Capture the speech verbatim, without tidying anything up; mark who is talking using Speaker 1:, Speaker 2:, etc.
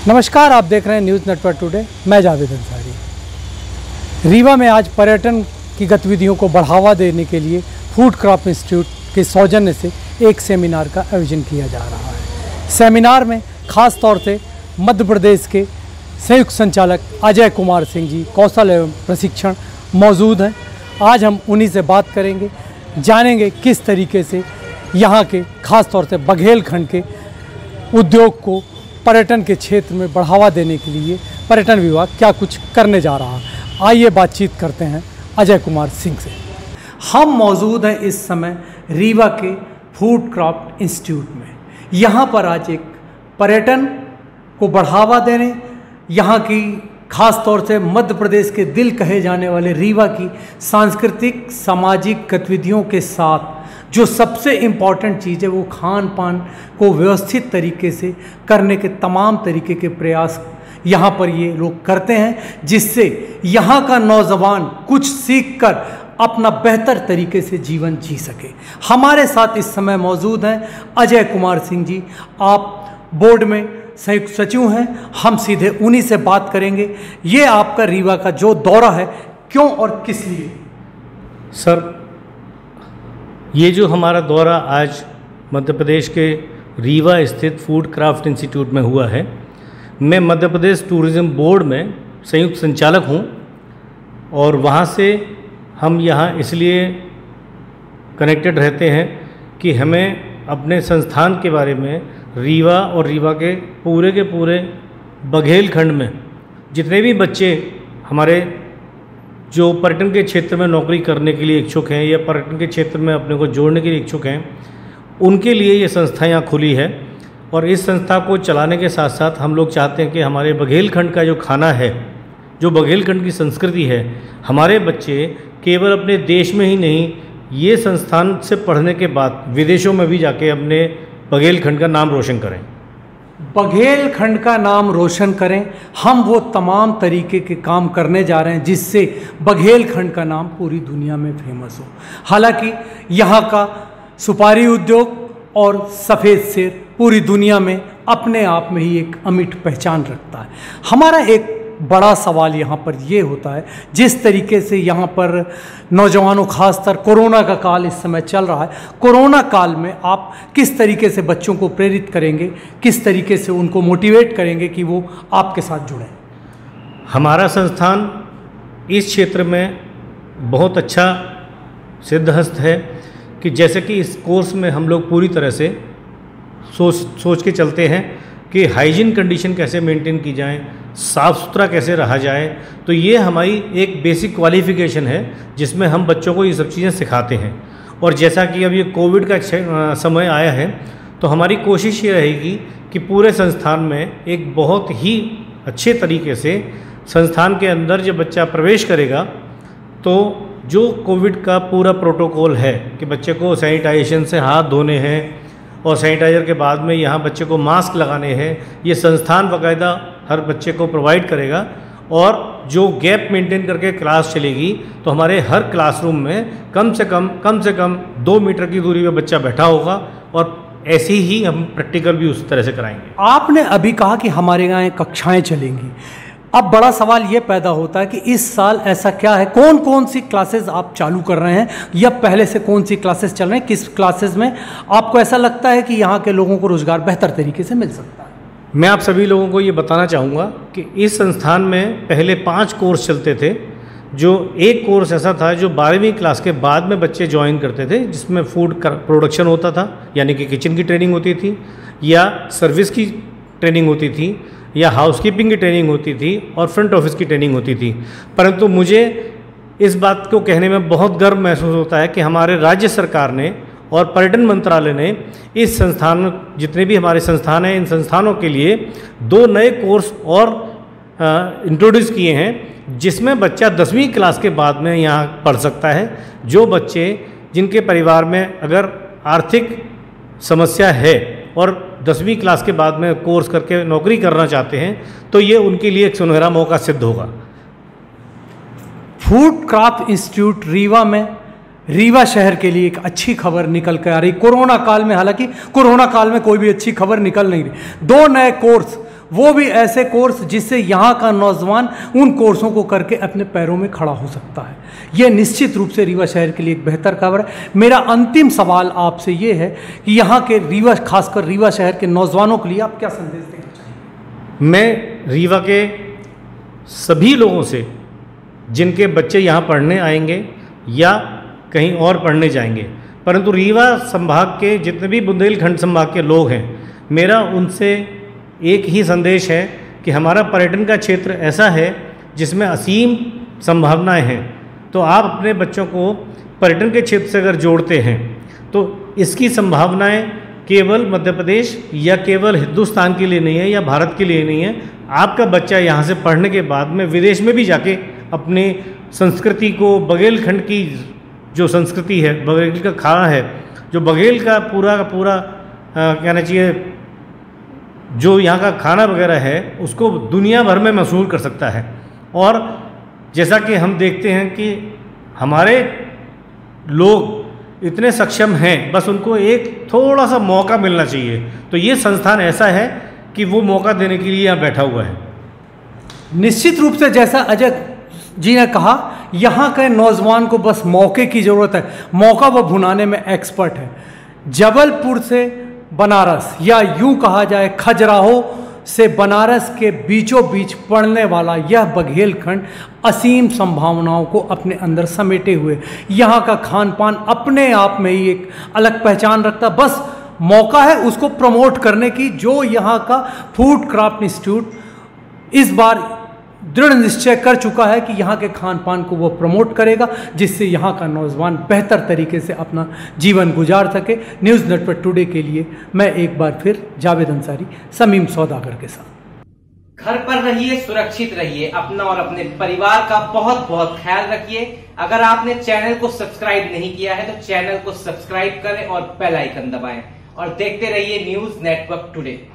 Speaker 1: नमस्कार, आप देख रहे हैं न्यूज़ नेटवर्क टुडे। मैं जावेद अंसारी। रीवा में आज पर्यटन की गतिविधियों को बढ़ावा देने के लिए फूड क्रॉप इंस्टीट्यूट के सौजन्य से एक सेमिनार का आयोजन किया जा रहा है। सेमिनार में खास तौर से मध्य प्रदेश के संयुक्त संचालक अजय कुमार सिंह जी कौशल एवं प्रशिक्षण मौजूद हैं। आज हम उन्हीं से बात करेंगे, जानेंगे किस तरीके से यहाँ के खास तौर से बघेल खंड के उद्योग को पर्यटन के क्षेत्र में बढ़ावा देने के लिए पर्यटन विभाग क्या कुछ करने जा रहा है। आइए बातचीत करते हैं अजय कुमार सिंह से। हम मौजूद हैं इस समय रीवा के फूड क्रॉप इंस्टीट्यूट में। यहाँ पर आज एक पर्यटन को बढ़ावा देने, यहाँ की खास तौर से मध्य प्रदेश के दिल कहे जाने वाले रीवा की सांस्कृतिक सामाजिक गतिविधियों के साथ जो सबसे इम्पॉर्टेंट चीज़ है वो खान पान को व्यवस्थित तरीके से करने के तमाम तरीके के प्रयास यहाँ पर ये लोग करते हैं, जिससे यहाँ का नौजवान कुछ सीखकर अपना बेहतर तरीके से जीवन जी सके। हमारे साथ इस समय मौजूद हैं अजय कुमार सिंह जी। आप बोर्ड में संयुक्त सचिव हैं, हम सीधे उन्हीं से बात करेंगे। ये आपका रीवा का जो दौरा है, क्यों और किस लिए?
Speaker 2: सर, ये जो हमारा दौरा आज मध्य प्रदेश के रीवा स्थित फूड क्राफ्ट इंस्टीट्यूट में हुआ है, मैं मध्य प्रदेश टूरिज़्म बोर्ड में संयुक्त संचालक हूँ और वहाँ से हम यहाँ इसलिए कनेक्टेड रहते हैं कि हमें अपने संस्थान के बारे में रीवा और रीवा के पूरे के पूरे बघेल खंड में जितने भी बच्चे हमारे जो पर्यटन के क्षेत्र में नौकरी करने के लिए इच्छुक हैं या पर्यटन के क्षेत्र में अपने को जोड़ने के लिए इच्छुक हैं, उनके लिए ये संस्था यहाँ खुली है। और इस संस्था को चलाने के साथ साथ हम लोग चाहते हैं कि हमारे बघेलखंड का जो खाना है, जो बघेलखंड की संस्कृति है, हमारे बच्चे केवल अपने देश में ही नहीं, ये संस्थान से पढ़ने के बाद विदेशों में भी जाके अपने बघेलखंड का नाम रोशन करें।
Speaker 1: बघेलखंड का नाम रोशन करें। हम वो तमाम तरीके के काम करने जा रहे हैं जिससे बघेलखंड का नाम पूरी दुनिया में फेमस हो। हालांकि यहाँ का सुपारी उद्योग और सफ़ेद सेर पूरी दुनिया में अपने आप में ही एक अमिट पहचान रखता है। हमारा एक बड़ा सवाल यहाँ पर ये होता है, जिस तरीके से यहाँ पर नौजवानों, खासकर कोरोना का काल इस समय चल रहा है, कोरोना काल में आप किस तरीके से बच्चों को प्रेरित करेंगे, किस तरीके से उनको मोटिवेट करेंगे कि वो आपके साथ जुड़ें?
Speaker 2: हमारा संस्थान इस क्षेत्र में बहुत अच्छा सिद्धहस्त है कि जैसे कि इस कोर्स में हम लोग पूरी तरह से सोच सोच के चलते हैं कि हाइजीन कंडीशन कैसे मेंटेन की जाए, साफ़ सुथरा कैसे रहा जाए। तो ये हमारी एक बेसिक क्वालिफ़िकेशन है जिसमें हम बच्चों को ये सब चीज़ें सिखाते हैं। और जैसा कि अब ये कोविड का समय आया है, तो हमारी कोशिश ये रहेगी कि पूरे संस्थान में एक बहुत ही अच्छे तरीके से संस्थान के अंदर जब बच्चा प्रवेश करेगा तो जो कोविड का पूरा प्रोटोकॉल है कि बच्चे को सैनिटाइजेशन से हाथ धोने हैं और सैनिटाइज़र के बाद में यहाँ बच्चे को मास्क लगाने हैं, ये संस्थान बाकायदा हर बच्चे को प्रोवाइड करेगा। और जो गैप मेंटेन करके क्लास चलेगी तो हमारे हर क्लासरूम में कम से कम कम से कम दो मीटर की दूरी में बच्चा बैठा होगा और ऐसे ही हम प्रैक्टिकल भी उस तरह से कराएंगे।
Speaker 1: आपने अभी कहा कि हमारे यहाँ कक्षाएँ चलेंगी। अब बड़ा सवाल ये पैदा होता है कि इस साल ऐसा क्या है, कौन कौन सी क्लासेस आप चालू कर रहे हैं या पहले से कौन सी क्लासेस चल रहे हैं? किस क्लासेस में आपको ऐसा लगता है कि यहाँ के लोगों को रोज़गार बेहतर तरीके से मिल सकता है?
Speaker 2: मैं आप सभी लोगों को ये बताना चाहूँगा कि इस संस्थान में पहले पाँच कोर्स चलते थे। जो एक कोर्स ऐसा था जो बारहवीं क्लास के बाद में बच्चे ज्वाइन करते थे, जिसमें फूड प्रोडक्शन होता था, यानी कि किचन की ट्रेनिंग होती थी या सर्विस की ट्रेनिंग होती थी या हाउसकीपिंग की ट्रेनिंग होती थी और फ्रंट ऑफिस की ट्रेनिंग होती थी। परंतु मुझे इस बात को कहने में बहुत गर्व महसूस होता है कि हमारे राज्य सरकार ने और पर्यटन मंत्रालय ने इस संस्थान, जितने भी हमारे संस्थान हैं, इन संस्थानों के लिए दो नए कोर्स और इंट्रोड्यूस किए हैं, जिसमें बच्चा दसवीं क्लास के बाद में यहाँ पढ़ सकता है। जो बच्चे जिनके परिवार में अगर आर्थिक समस्या है और दसवीं क्लास के बाद में कोर्स करके नौकरी करना चाहते हैं, तो ये उनके लिए एक सुनहरा मौका सिद्ध होगा।
Speaker 1: फूड क्राफ्ट इंस्टीट्यूट रीवा में, रीवा शहर के लिए एक अच्छी खबर निकल कर आ रही। कोरोना काल में, हालांकि कोरोना काल में कोई भी अच्छी खबर निकल नहीं रही, दो नए कोर्स वो भी ऐसे कोर्स जिससे यहाँ का नौजवान उन कोर्सों को करके अपने पैरों में खड़ा हो सकता है। यह निश्चित रूप से रीवा शहर के लिए एक बेहतर खबर है। मेरा अंतिम सवाल आपसे ये है कि यहाँ के रीवा, खासकर रीवा शहर के नौजवानों के लिए आप क्या संदेश देना चाहेंगे?
Speaker 2: मैं रीवा के सभी लोगों से, जिनके बच्चे यहाँ पढ़ने आएंगे या कहीं और पढ़ने जाएंगे, परंतु रीवा संभाग के जितने भी बुंदेलखंड संभाग के लोग हैं, मेरा उनसे एक ही संदेश है कि हमारा पर्यटन का क्षेत्र ऐसा है जिसमें असीम संभावनाएं हैं। तो आप अपने बच्चों को पर्यटन के क्षेत्र से अगर जोड़ते हैं तो इसकी संभावनाएं केवल मध्य प्रदेश या केवल हिंदुस्तान के लिए नहीं है या भारत के लिए नहीं है। आपका बच्चा यहाँ से पढ़ने के बाद में विदेश में भी जाके अपने संस्कृति को, बघेलखंड की जो संस्कृति है, बघेल का खाना है, जो बघेल का पूरा का पूरा कहना चाहिए, जो यहाँ का खाना वगैरह है, उसको दुनिया भर में मशहूर कर सकता है। और जैसा कि हम देखते हैं कि हमारे लोग इतने सक्षम हैं, बस उनको एक थोड़ा सा मौका मिलना चाहिए। तो ये संस्थान ऐसा है कि वो मौका देने के लिए यहाँ बैठा हुआ है।
Speaker 1: निश्चित रूप से जैसा अजय जी ने कहा, यहाँ के नौजवान को बस मौके की ज़रूरत है। मौका वो भुनाने में एक्सपर्ट है। जबलपुर से बनारस, या यूँ कहा जाए खजुराहो से बनारस के बीचों बीच पड़ने वाला यह बघेलखंड असीम संभावनाओं को अपने अंदर समेटे हुए, यहाँ का खान पान अपने आप में ही एक अलग पहचान रखता। बस मौका है उसको प्रमोट करने की, जो यहाँ का फूड क्राफ्ट इंस्टीट्यूट इस बार दृढ़ निश्चय कर चुका है कि यहाँ के खान पान को वो प्रमोट करेगा, जिससे यहाँ का नौजवान बेहतर तरीके से अपना जीवन गुजार सके। न्यूज़ नेटवर्क टुडे के लिए मैं एक बार फिर जावेद अंसारी, समीम सौदागर के साथ।
Speaker 3: घर पर रहिए, सुरक्षित रहिए, अपना और अपने परिवार का बहुत बहुत ख्याल रखिए। अगर आपने चैनल को सब्सक्राइब नहीं किया है तो चैनल को सब्सक्राइब करें और बेल आइकन दबाएं और देखते रहिए न्यूज़ नेटवर्क टुडे।